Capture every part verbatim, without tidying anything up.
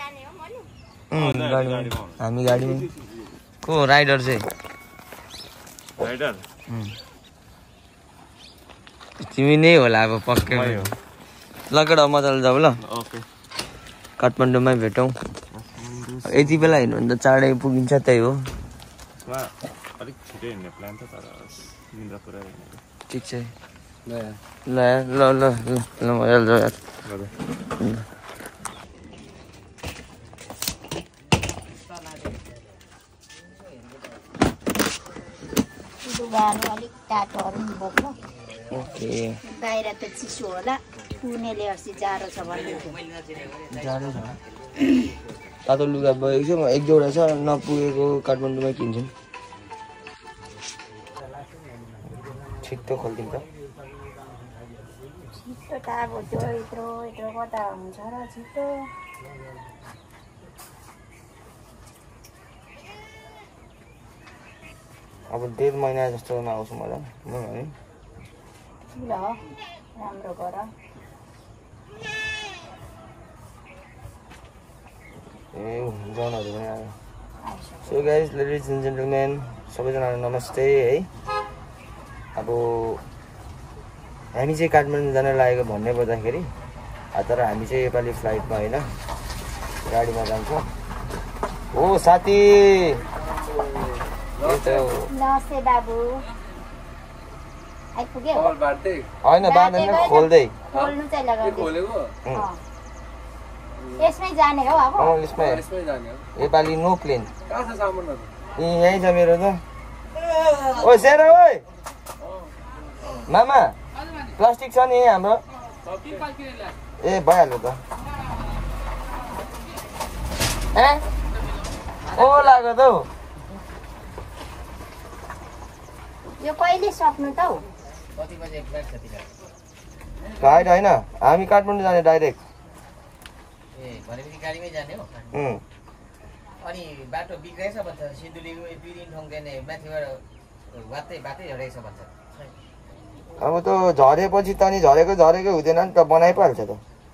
हामी गाडीमा को राइडर चाहिँ राइडर तिमी नै होला अब पक्कै ल केटा मजाले जाऊ ल ओके काठमाडौँमै भेटौँ यति बेला हिँड्नु भने त चाँडै पुगिन्छ त्यही हो अलिक छिटै हिँड्ने प्लान त तर निन्द्रा पुरा ठिक छ ल ल ल ल ल मजाले जाऊ यार अलिक तातोहरू पनि बोक्नु ओके बाहिर त चिसो होला पुनेले अस्ति जाडो छ भन्दै जाडो छ तातो लुगा बोकेको छु एक जोडा छ नपुगेको काठमाडौँमै किन्छौँ छिट्टो खोलिदिन्छ छिट्टो त अब त्यो यत्रो यत्रो कता हुन्छ र छिट्टो अब डेढ महिना जस्तोमा आउँछु मलाई म है ल राम्रो गर ए जनहरू पनि आयो so guys ladies and gentlemen सबैजनालाई नमस्ते है अब हामी चाहिँ काठमाडौँ जान लागेको भन्ने पर्दाखेरि तर हामी चाहिँ योपालि फ्लाइटमा होइन गाडीमा जान्छौँ हो साथी नमस्ते बाबु आइपुग्यो होइन बाँधेन खोल्दै खोल्नु चाहिँ लगाउँदै यसमै जाने हो अब यसमै योपालि नो प्लेन यहीँ छ मेरो त ओ सेरा ओइ मामा प्लास्टिक छ नि हाम्रो ए भइहाल्यो त ए ओ लाग्यो त हौ यो कहिले सक्नु त हौ फ्लाइट होइन हामी काठमाडौँ जाने डाइरेक्ट ए भनेपछि गाडीमै जाने हो अनि बाटो बिग्रेछ भन्छ सिन्धुलीको दुई दिन ठोङ्गेने माथिबाट वात्तै बाटै झरेछ भन्छ अब त झरेपछि त नि झरेको झरेकै हुँदैन नि त बनाइ पो हाल्छ त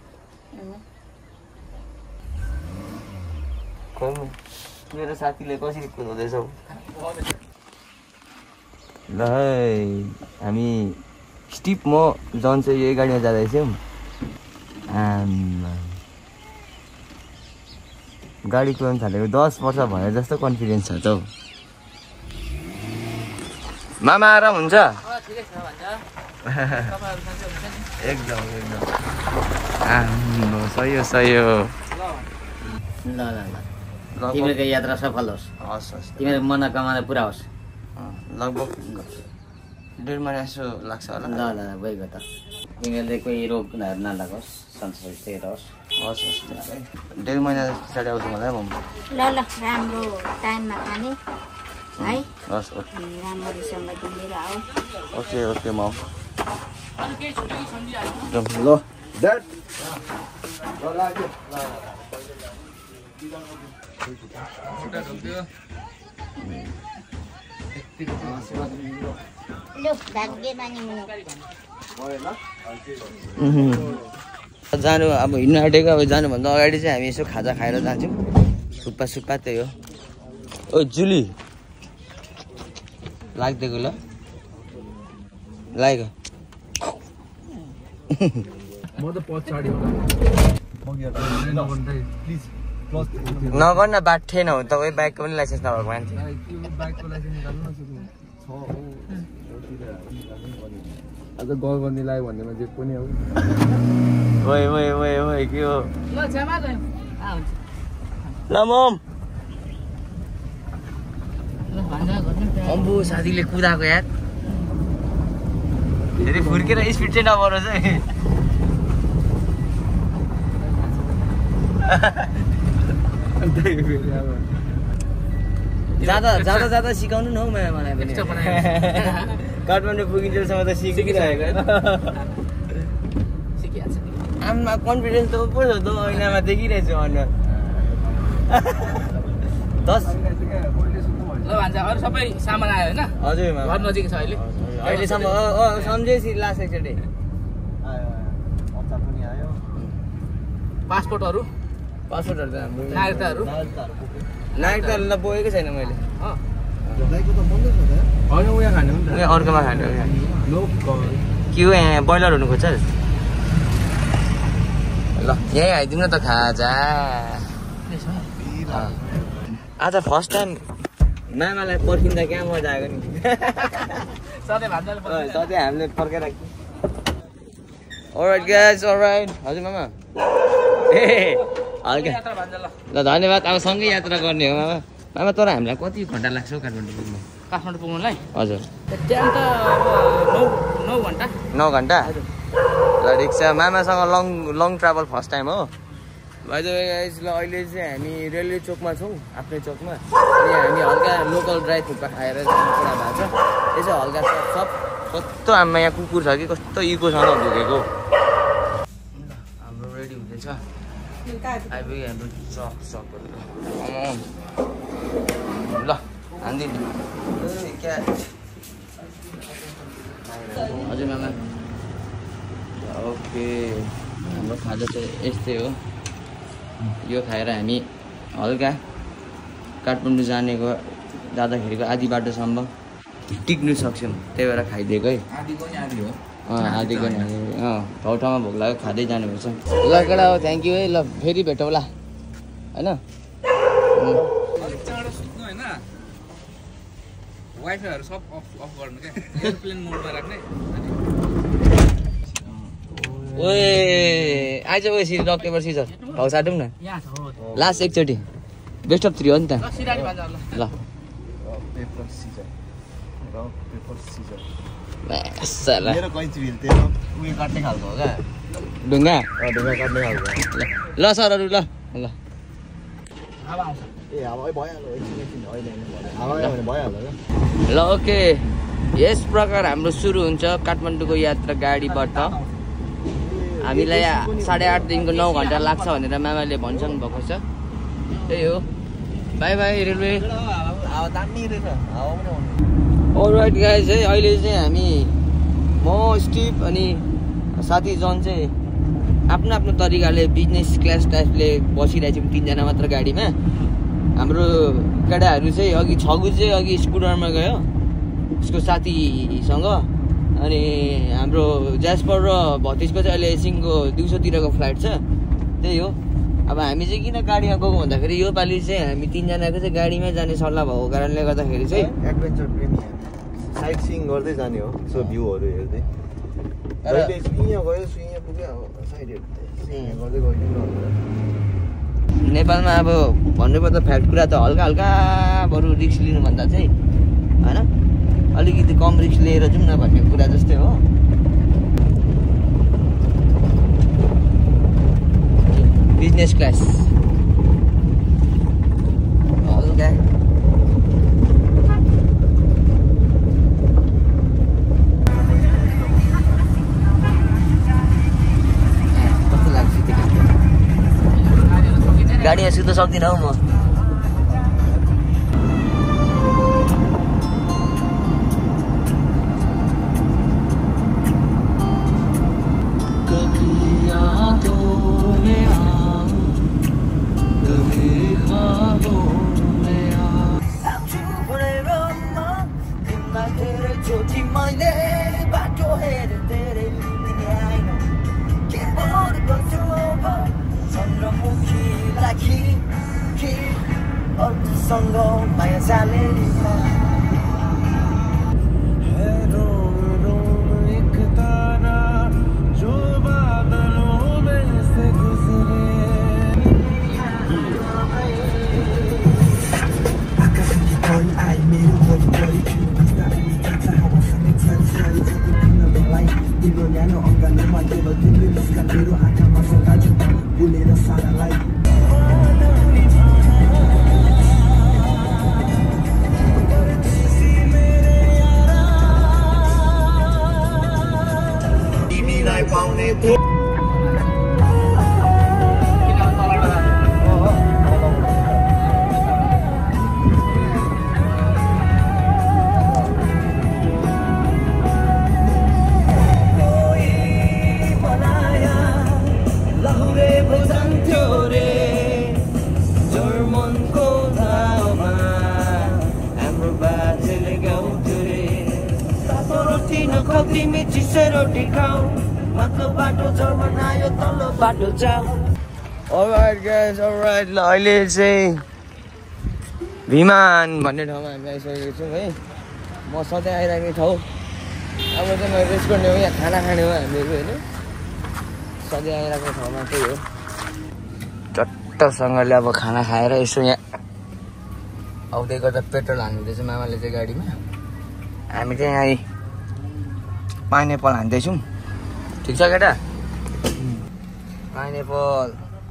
मेरो साथीले कसरी कुदाउँदैछ ल हामी स्टिप म जन चाहिँ यही गाडीमा जाँदैछौँ गाडी कुदाउनु थालेको दस वर्ष भयो जस्तो कन्फिडेन्स छ त हौ मामा आराम हुन्छ एकदम एकदम सही हो सही हो ल ल ल तिमीहरूको यात्रा सफल होस् हस् हस् तिमीहरूको मनोकामना पुरा होस् लगभग डेढ महिना जस्तो लाग्छ होला ल ल गइगयो त तिमीहरूले कोही रोगहरू नलागोस् संसार त्यही रहोस् हस् हस् डेढ महिना पछाडि आउँछु मलाई म ल ल राम्रो टाइममा खाने है हस् ओके राम्रोसँग घुमेर आऊ ओके ओके म ल ड्याड ल लाग्यो जानु अब हिँड्नु आँटेको अब जानुभन्दा अगाडि चाहिँ हामी यसो खाजा खाएर जान्छौँ सुप्पा सुप्पा त्यही हो ओ जुली लाग्दिएको ल लाग्यो नगर्न बाठे न हो तपाईँ बाइकको पनि लाइसेन्स नभएको मान्छे आज गल गर्ने लाग्यो भन्ने मान्छे पनि हो ओइ ओइ ओइ ओइ के हो ल मम अम्बु साथीले कुदाएको यार धेरै फुर्केर स्पिड चाहिँ नबढोस् है जाँदा जाँदा जाँदा सिकाउनु न हौ मलाई पनि काठमाडौँ पुगिन्जेलसम्म त सिकिरहेको आमा कन्फिडेन्स त पो छ त ऐनामा देखिरहेको छु अनुहार दस ल भन्छ अरू सबै सामान आयो होइन हजुर घर नजिक छ अहिले अहिलेसम्म सम्झेपछि लास्ट एकचोटि पासपोर्टहरू पासपोर्टहरु त हाम्रो नागरिकताहरु नागरिकताहरु त बोकेकै छैन मैले होइन उयो खाने हो नि त उयो अर्कोमा खाने हो के हो यहाँ ब्रोइलर हुनु खोज्छ ल यही आइदिनु त खाजा आज फर्स्ट टाइम मामालाई पर्खिँदा क्या मजा आएको नि सधैँ भान्जाले सधैँ हामीले पर्खाइराख्छौँ अलराइट गाइज अलराइट हजुर मामा ए हल्का यात्रा भान्जा ल ल धन्यवाद अब सँगै यात्रा गर्ने हो मामा मामा तर हामीलाई कति घन्टा लाग्छ हौ काठमाडौँ पुग्नु काठमाडौँ पुग्नुलाई हजुर टाइम त अब नौ नौ घन्टा नौ घन्टा ल रिक्सा मामासँग long long travel first time हो भाइ गाइज ल अहिले चाहिँ हामी रेलवे चोकमा छौँ आफ्नै चोकमा अनि हामी हल्का लोकल ड्राई थुक्पा खाएर जाने कुरा भएको छ यसो हल्का सब सब कस्तो आमा यहाँ कुकुर छ कि कस्तो इकोसँग भुकेको हाम्रो रेडी हुँदैछ आइपुग्यो हाम्रो चक सकहरू ल हानिदिनु हजुर मामा ओके हाम्रो खाजा चाहिँ यस्तै हो यो खाएर हामी हल्का काठमाडौँ जानेको जाँदाखेरिको आधी बाटोसम्म टिक्नु सक्छौँ त्यही भएर खाइदिएको है आधीको नि आधी हो अँ आधीको नि आधी अँ ठाउँ ठाउँमा भोक लाग्यो खाँदै जानुपर्छ ल केटा हो थ्याङ्क यू है ल फेरि भेटौँला होइन अलिक चाँडो सुत्नु होइन वाइफाईहरू सब अफ अफ गर्नु क्या एयरप्लेन मोडमा राख्ने ओए आइज ओए सिज रक पेपर सिजर भाउ साटौँ न यहाँ छ हो लास्ट एकचोटि बेस्ट अफ थ्री हो नि त ल सिरानी भान्जा ल ल paper scissor rock paper scissor मासाला मेरो कैँची भिल त्यो उयो काट्ने खालको हो क्या ढुङ्गा ढुङ्गा काट्ने खालको ल सरहरू ल ल हावा आउँछ ए अब भइहाल्यो एकछिन एकछिन अहिले हावा आयो भने भइहाल्यो क्या ल ओके यस प्रकार हाम्रो सुरु हुन्छ काठमाडौँको यात्रा गाडीबाट हामीलाई साढे आठदेखिको नौ घन्टा लाग्छ भनेर मामाले भन्छन् भएको छ त्यही हो बाई बाई रेलवे हावा दामी रहेछ हावा पनि आउनु अलराइट गाइज है अहिले चाहिँ हामी म स्टिभ अनि साथी जन चाहिँ आफ्नो आफ्नो तरिकाले बिजनेस क्लास टाइपले बसिरहेको छौँ तिनजना मात्र गाडीमा हाम्रो केटाहरू चाहिँ अघि छगु चाहिँ अघि स्कुटरमा गयो उसको साथीसँग अनि हाम्रो ज्यास्पर र भतिजको चाहिँ अहिले एकछिनको दिउँसोतिरको फ्लाइट छ त्यही हो अब हामी चाहिँ किन गाडीमा गएको भन्दाखेरि योपालि चाहिँ हामी तिनजनाको चाहिँ गाडीमै जाने सल्लाह भएको कारणले गर्दाखेरि चाहिँ एडभेन्चर प्रेमी साइट सिइङ गर्दै जाने हो सो भ्यूहरू हेर्दै जहिले सुइँ गयो सुइँ पुग्यो अब साइड हेर्दै गर्दै गइदिनु नेपालमा अब भन्नुपर्दा फ्याक्ट कुरा त हल्का हल्का बरु रिस्क लिनुभन्दा चाहिँ होइन अलिकति कम रिस्क लिएर जाउँ न भन्ने कुरा जस्तै हो बिजनेस क्लास हल्का कस्तो लाग्छ गाडीमा सुत्न सक्दिनँ हौ म माया जाले एक तारा जो बादलों में से गुजरे आकाश की कोई आई मेरे कोई कोई तिम्रो न्यानो अङ्गालोमा केवल तिम्रो मुस्कान मेरो आँखामा सदा झुट बोलेर सारालाई तिमीलाई पाउने खाऊ तिमी चिसो रोटी खाऊ माथिल्लो बाटो छ बनायो तल्लो बाटो छ अलराइट गाइस अलराइट ल अहिले चाहिँ विमान भन्ने ठाउँमा हामी आइसकेको छौँ है म सधैँ आइरहेको ठाउँ अब चाहिँ म रेस्ट गर्ने हो यहाँ खाना खाने हो हामीहरू होइन सधैँ आइरहेको ठाउँमा त्यही हो चट्टसँगले अब खाना खाएर यसो यहाँ आउँदै गर्दा पेट्रोल हाल्नुहुँदैछ मामाले चाहिँ गाडीमा हामी चाहिँ यहाँ पाइनएप्पल हान्दैछौँ ठिक छ केटा पाइनएप्पल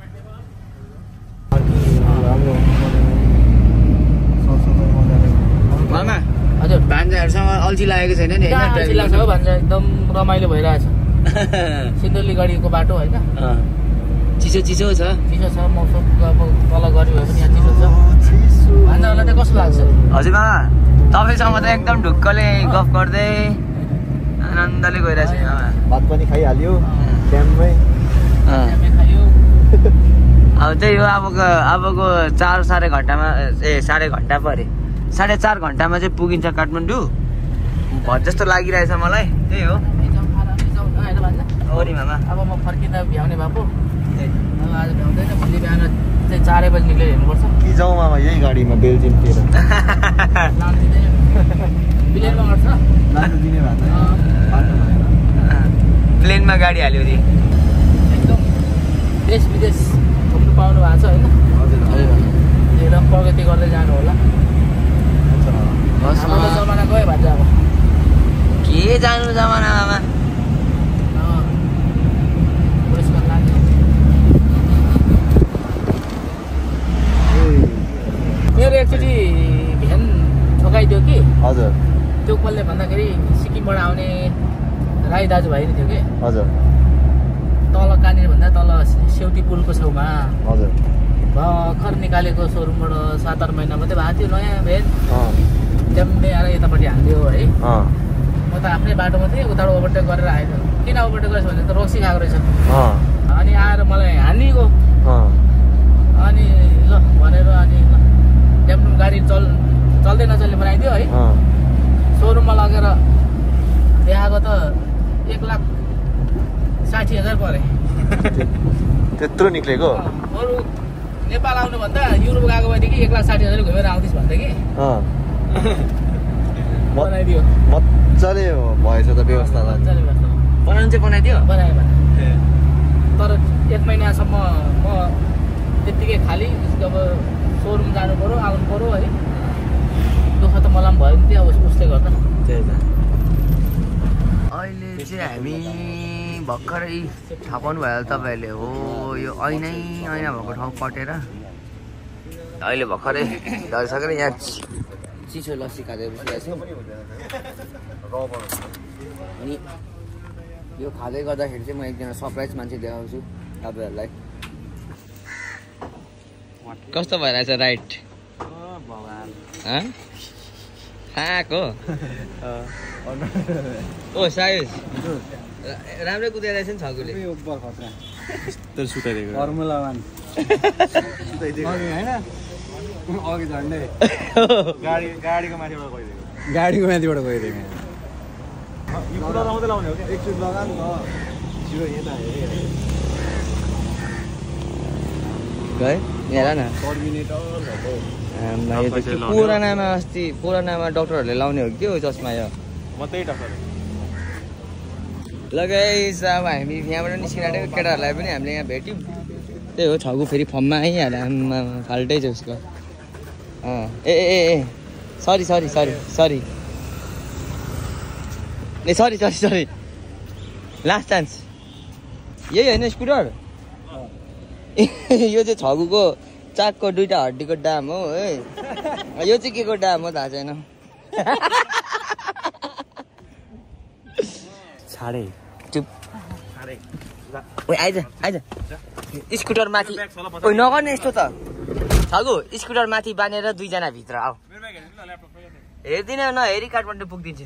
मामा हजुर भान्जाहरूसँग अल्छी लागेको छैन नि अल्छी लाग्छ हो भान्जा एकदम रमाइलो भइरहेछ सिन्धुली गढीको बाटो होइन चिसो चिसो छ चिसो छ मौसम अब तल गऱ्यो भने पनि यहाँ चिसो छ भान्जाहरूलाई चाहिँ कस्तो लाग्छ हजुर मामा तपाईँसँग त एकदम ढुक्कले गफ गर्दै आनन्दले गइरहेछ मामा भात पनि खाइहाल्यो ड्याममै खायो अब त्यही हो अबको अबको चार साढे घन्टामा ए साढे घन्टा परे साढे चार घन्टामा चाहिँ पुगिन्छ काठमाडौँ भर जस्तो लागिरहेछ मलाई त्यही हो हो नि मामा अब म फर्किँदा भ्याउने भएको अब आज भ्याउँदैन भोलि बिहान चाहिँ चारै बजी निक्लेर हेर्नुपर्छ कि जाउँ मामा यही गाडीमा बेल्जियमतिर लानु दिँदैन प्लेनमा गर्छ लानु दिने भएको प्लेनमा गाडी हाल्यो अरे एकदम देश विदेश घुम्नु पाउनु भएको छ होइन एकदम प्रगति गर्दै जानु होला हाम्रो जमाना गयो भन्छ अब के जानु जमानामा मेरो एकचोटि भ्यान ठोकाइदियो कि हजुर त्यो कसले भन्दाखेरि सिक्किमबाट आउने राई दाजुभाइ नि थियो कि हजुर तल कहाँनिर भन्दा तल सेउटी पुलको छेउमा हजुर भर्खर निकालेको सोरुमबाट सात आठ महिना मात्रै भएको थियो नयाँ भ्यान ड्याम्मे आएर यतापट्टि हालिदियो है म त आफ्नै बाटोमा थिएँ उताबाट ओभरटेक गरेर आएको किन ओभरटेक गरेछ भने त रक्सी खाएको रहेछ अनि आएर मलाई हानिगयो अनि ल भनेर अनि ड्याम्डुम गाडी चल चल्दै नचल्ने बनाइदियो है सोरुममा लगेर देखाएको त एक लाख साठी हजार परे त्यत्रो निक्लेको अरू नेपाल आउनुभन्दा युरोप गएको भएदेखि एक लाख साठी हजार घुमेर आउँदैछ भन्दै कि बनाइदियो मजाले भएछ त व्यवस्था मजाले व्यवस्था बनाउनु चाहिँ बनाइदियो बनायो भने तर एक महिनासम्म म त्यत्तिकै खाली अब सोरुम जानु पऱ्यो आउनु पऱ्यो है दुःख त मलाई पनि भयो नि त्यो अब उसले गर्दा त्यही त अहिले चाहिँ हामी भर्खरै थाहा पाउनु भयो तपाईँहरूले हो यो ऐनै ऐना भएको ठाउँ कटेर अहिले भर्खरै ढलिसकेर यहाँ चिसो लस्सी खाँदै बसिरहेको छु अनि यो खाँदै गर्दाखेरि चाहिँ म एकजना सरप्राइज मान्छे देखाउँछु तपाईँहरूलाई कस्तो भइरहेछ राइट खाएको ओ सायुज राम्रै कुदाइरहेछ नि छगुले फर्मुला वान होइन अघि झन्डै गाडी गाडीको माथिबाट गइदिएको गाडीको माथिबाट गइदिएको यो कुदाउँदा मात्रै लाउने हो क्या एकचोटि लगा नि त जिरो यता गए हेर न टर्मिनेटर पुरानामा अस्ति पुरानामा डक्टरहरूले लाउने हो कि हो चस्मा यो म त्यही डक्टर ल गाइस अब हामी यहाँबाट निस्किरहेको केटाहरूलाई पनि हामीले यहाँ भेट्यौँ त्यही हो छगु फेरि फर्ममा आइहाल्यो आमा फाल्टै छ उसको अँ ए ए ए सरी सरी सरी सरी ए sorry sorry sorry last chance यही होइन स्कुटर यो चाहिँ छगुको चाकको दुईवटा हड्डीको दाम हो है यो चाहिँ के को दाम हो थाहा छैन साढे चुप ओइ आइज आइज स्कुटर माथि ओइ नगर्ने यस्तो त छगु स्कुटर माथि बाँधेर दुईजना भित्र आऊ हेर्दिनँ नहेरी काठमाडौँ पुगिदिन्छु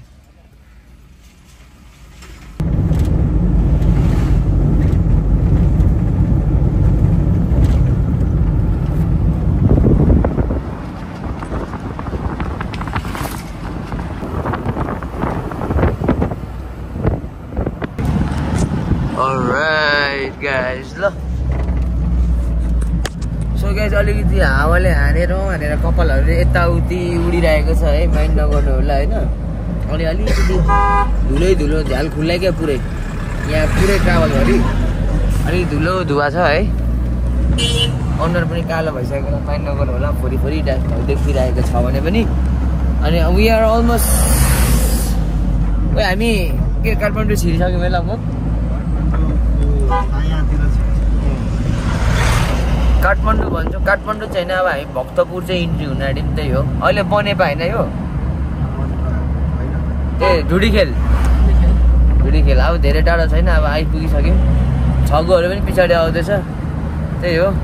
Alright guys, ल सो गाइस अलिकति हावाले हानेर हानेर कपालहरु यताउति उडिरहेको छ है, माइन्ड नगर्नु होला हैन। अनि अलिकति धुलै धुलो झ्याल खुल्लै क्या पुरै, यहाँ पुरै ट्राभल गरी अलि धुलो धुवा छ है। अनुहार पनि कालो भइसकेको, माइन्ड नगर्नु होला, फोरी फोरी टाइपको देखिरहेको छ भने पनि। अनि वी आर अलमोस्ट ओ हामी के काठमाडौँ छिरिसक्यौँ है लगभग। काठमाडौँ भन्छौँ, काठमाडौँ छैन अब हामी भक्तपुर चाहिँ इन्ट्री हुन आँट्यो नि, त्यही हो। अहिले बनेपा होइन यो ए ढुडीखेल ढुडीखेल अब धेरै टाढो छैन, अब आइपुगिसक्यौँ। छगुहरू पनि पछाडि आउँदैछ, त्यही हो।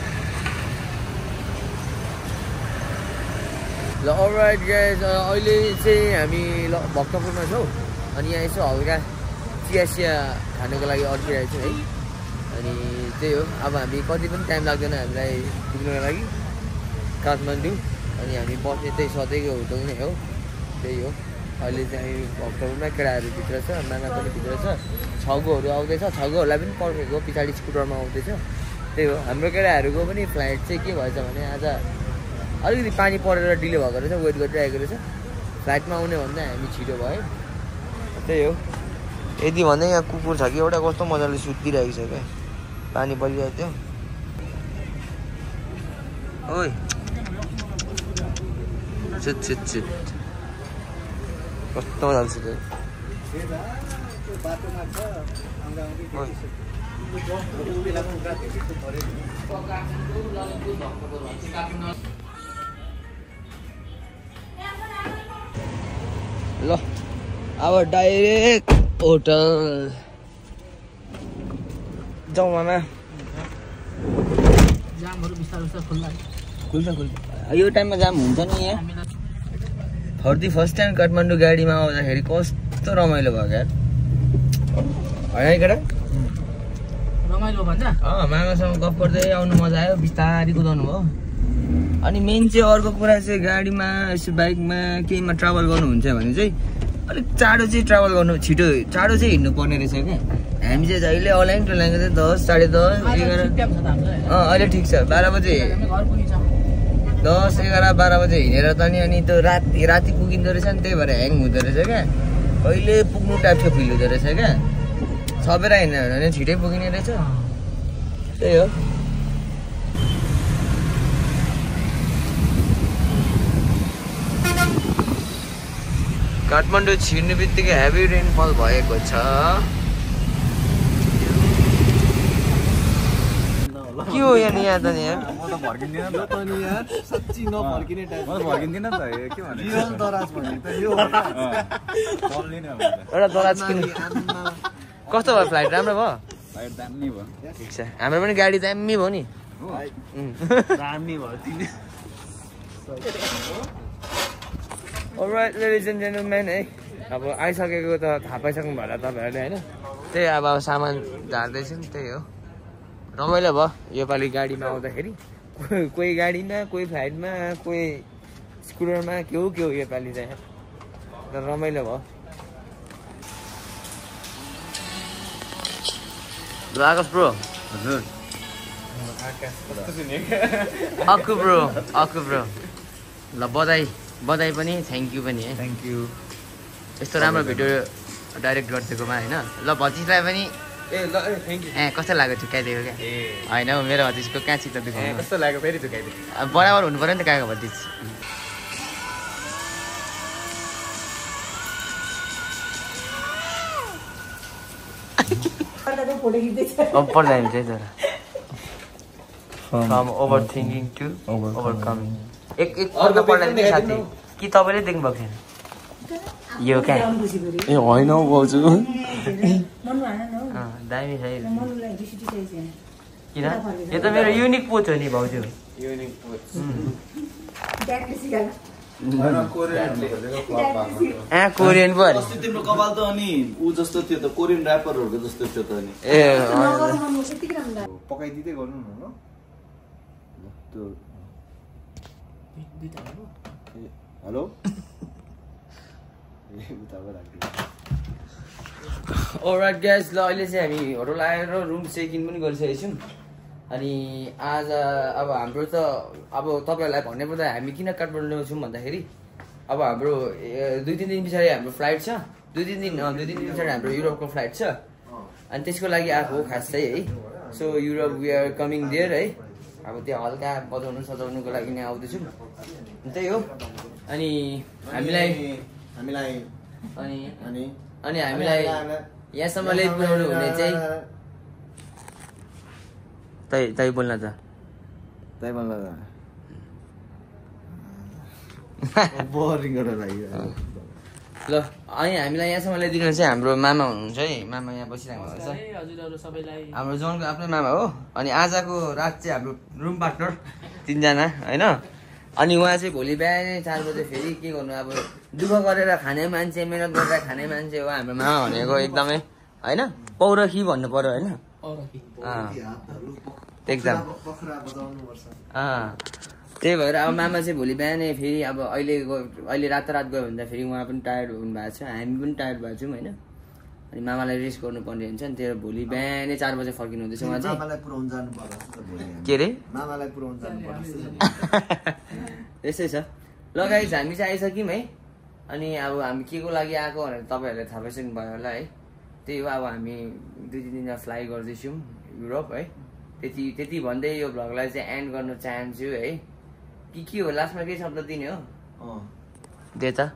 ल अलराइट गाइस, अहिले चाहिँ हामी ल भक्तपुरमा छौँ। अनि यहाँ यसो हल्का चिया सिया खानुको लागि अड्किरहेको छौँ है। अनि त्यही हो, अब हामी कति पनि टाइम लाग्दैन हामीलाई पुग्नुको लागि काठमाडौँ। अनि हामी बस्ने त्यही सधैँको होटल नै हो, त्यही हो। अहिले चाहिँ भक्तपुरमा केटाहरू भित्र छ, नाना पनि भित्र छ, छगुहरू आउँदैछ, छगुहरूलाई पनि पर्खेको पछाडि स्कुटरमा आउँदैछ, त्यही हो। हाम्रो केटाहरूको पनि फ्लाइट चाहिँ के भएछ भने आज अलिकति पानी परेर डिले भएको रहेछ, वेट गरिरहेको रहेछ। फ्लाइटमा आउने भन्दा हामी छिटो भयो, त्यही हो। यदि भन्दा यहाँ कुकुर छ कि एउटा कस्तो मजाले सुतिरहेको छ क्या, पानी परिरहेको थियो। ओइ चिट चिट चिट कस्तो मजाले सुत्यो। ल अब डाइरेक्ट होटल जाउँ मामा। जामहरु बिस्तारै बिस्तारै खुल्ला खुल्छ खुल्छ यो टाइममा जाम हुन्छ नि यहाँ। For the first time Kathmandu गाडीमा आउँदाखेरि कस्तो रमाइलो भयो क्या, होइन केटा? रमाइलो भन्छ। अँ मामासँग गफ गर्दै आउनु मजा आयो, बिस्तारै कुदाउनु भयो। अनि मेन चाहिँ अर्को कुरा चाहिँ गाडीमा यसो बाइकमा केहीमा ट्राभल गर्नुहुन्छ भने चाहिँ अलिक चाँडो चाहिँ ट्राभल गर्नु, छिटो चाँडो चाहिँ हिँड्नु पर्ने रहेछ क्या। हामी चाहिँ जहिले अलाइङ टलाइङ चाहिँ दस साढे दस एघार अँ अहिले ठिक छ, बाह्र बजे दस एघार बाह्र बजे हिँडेर त नि अनि त्यो राति राति पुगिँदो रहेछ नि, त्यही भएर ह्याङ हुँदो रहेछ क्या। कहिले पुग्नु टाइपको फिल हुँदो रहेछ क्या। सबेर हिँड्यो भने छिटै पुगिने रहेछ, त्यही हो। काठमाडौँ छिर्ने बित्तिकै हेभी रेनफल भएको छ। के हो यहाँ नि यहाँ त नि यहाँ म त भर्किँदिन त नि यार, साच्चै नभर्किने टाइप। म त भर्किँदिन त के भने जीवन दराज भन्ने त यो चल्दैन अब त। एउटा दराज किन कस्तो भयो? फ्लाइट राम्रो भयो? फ्लाइट दामी भयो, ठिक छ। हाम्रो पनि गाडी दामी भयो नि, दामी भयो तिमी। अलराइट लेडिज एन्ड जेन्टलमेन है, अब आइसकेको त थाहा पाइसक्नु भयो होला तपाईँहरूले होइन। त्यही अब सामान झार्दैछौँ, त्यही हो। रमाइलो भयो योपालि गाडीमा आउँदाखेरि, कोही गाडीमा कोही फ्लाइटमा कोही स्कुटरमा के हो के हो योपालि चाहिँ तर रमाइलो भयो। ल आकाश ब्रो। हजुर अक्कु ब्रो अक्कु ब्रो ल बधाई बधाई पनि थ्याङ्क यू पनि है। थ्याङ्क यू यस्तो राम्रो भिडियो डाइरेक्ट गरिदिएकोमा होइन। ल भतिजलाई पनि ए ल ए थ्याङ्क यू। ए कस्तो लाग्यो झुकाइदिएको क्या? ए होइन हौ मेरो भतिजको कहाँ चित्त दुख्यो? कस्तो लाग्यो फेरि झुकाइदियो? अब बराबर हुनु पऱ्यो नि त काको भतिज। अब पढ्दा हामी चाहिँ तर from overthinking to overcoming. एक एक अर्को पढ्दा नि साथी कि तपाईँले देख्नु भएको छैन यो क्या? ए होइन हौ भाउजू, दामी छ किन? यो त मेरो युनिक पोच हो नि भाउजू। युनिक पोच ए कोरियन पो अरे। अस्ति तिम्रो कपाल त अनि ऊ जस्तो थियो त, कोरियन ऱ्यापरहरूको जस्तो थियो त अनि। ए पकाइदिँदै गर्नु न ल। त्यो हेलो ए उताबाट राख्दिनु। अलराइट गाइस, ल अहिले चाहिँ हामी होटल आएर रुम चेक इन पनि गरिसकेको छौँ। अनि आज अब हाम्रो त अब तपाईँहरूलाई भन्ने पर्दा हामी किन काठमाडौँ छौँ भन्दाखेरि अब हाम्रो दुई तिन दिन पछाडि हाम्रो फ्लाइट छ, दुई तिन दिन दुई तिन दिन पछाडि हाम्रो युरोपको फ्लाइट छ। अनि त्यसको लागि आएको हो खास चाहिँ है। So Europe we are coming there है। अब त्यो हल्का बजाउनु सजाउनुको लागि नै आउँदैछौँ, त्यही हो। अनि हामीलाई हामीलाई अनि अनि अनि हामीलाई यहाँसम्म ल्याइपुर्याउनु हुने चाहिँ तै तै बोल्न त तै बोल्न त बोरिङ गरेर लाग्यो। ल अनि हामीलाई यहाँसम्म ल्याइदिनु चाहिँ हाम्रो मामा हुनुहुन्छ है। मामा यहाँ बसिरहेको हुन्छ, हजुरहरू सबैलाई हाम्रो जनको आफ्नै मामा हो। अनि आजको रात चाहिँ हाम्रो रुम पार्टनर तिनजना होइन। अनि उहाँ चाहिँ भोलि बिहान चार बजे फेरि के गर्नु, अब दुःख गरेर खाने मान्छे, मेहनत गरेर खाने मान्छे हो हाम्रो मामा भनेको एकदमै होइन। पौरखी भन्नु पर्यो होइन, एकदम। त्यही भएर अब मामा चाहिँ भोलि बिहानै फेरि अब अहिले अहिले रातारात गयो भने त फेरि उहाँ पनि टायर्ड हुनुभएको छ, हामी पनि टायर्ड भएको छौँ होइन। अनि मामालाई रेस्ट गर्नुपर्ने हुन्छ नि, त्यही भोलि बिहानै चार बजे फर्किनु हुँदैछ उहाँ चाहिँ। के अरे त्यस्तै छ। ल गाइस, हामी चाहिँ आइसक्यौँ है। अनि अब हामी के को लागि आएको भनेर तपाईँहरूले थाहा पाइसक्नु भयो होला है। त्यही हो, अब हामी दुई तिन दिनमा फ्लाइ गर्दैछौँ युरोप है। त्यति त्यति भन्दै यो भ्लगलाई चाहिँ एन्ड गर्न चाहन्छु है। के के हो लास्टमा केही शब्द दिने हो दे त?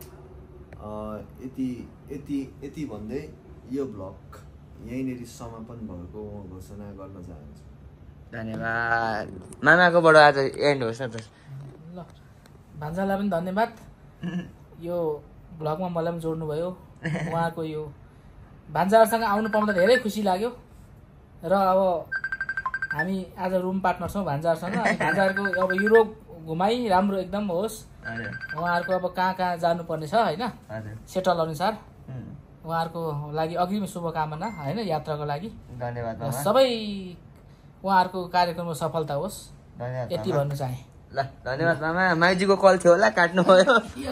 यति यति यति भन्दै यो भ्लग यहीँनिर समापन भएको घोषणा गर्न चाहन्छु। धन्यवाद। मामाकोबाट आज एन्ड होस् न त। ल भान्जालाई पनि धन्यवाद, यो भ्लगमा मलाई पनि जोड्नु भयो। उहाँको यो भान्जाहरूसँग आउनु पाउँदा धेरै खुसी लाग्यो। र अब हामी आज रुम पार्टनर छौँ भान्जाहरूसँग। भान्जाहरूको अब युरोप घुमाइ राम्रो एकदम होस्। उहाँहरूको अब कहाँ कहाँ जानुपर्ने छ होइन, सेटल अनुसार उहाँहरूको लागि अग्रिम शुभकामना होइन यात्राको लागि। धन्यवाद। सबै उहाँहरूको कार्यक्रमको सफलता होस्, यति भन्नु चाहे। ल धन्यवाद मामा। माइजीको कल थियो होला, काट्नु भयो।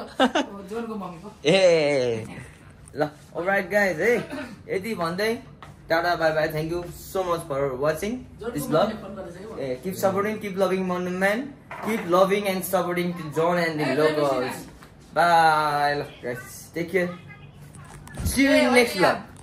ए ल अलराइट गाइज है, यति भन्दै tata bye bye. Thank you so much for watching this vlog. ए keep supporting, keep loving monument, keep loving and supporting to John and the locals. Bye. ल guys, take care, see you in next vlog.